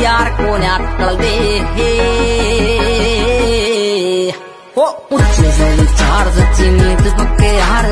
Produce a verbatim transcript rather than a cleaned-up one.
यार को न्याटल दे हो उच्च विचार सच्ची नीत पक्के यार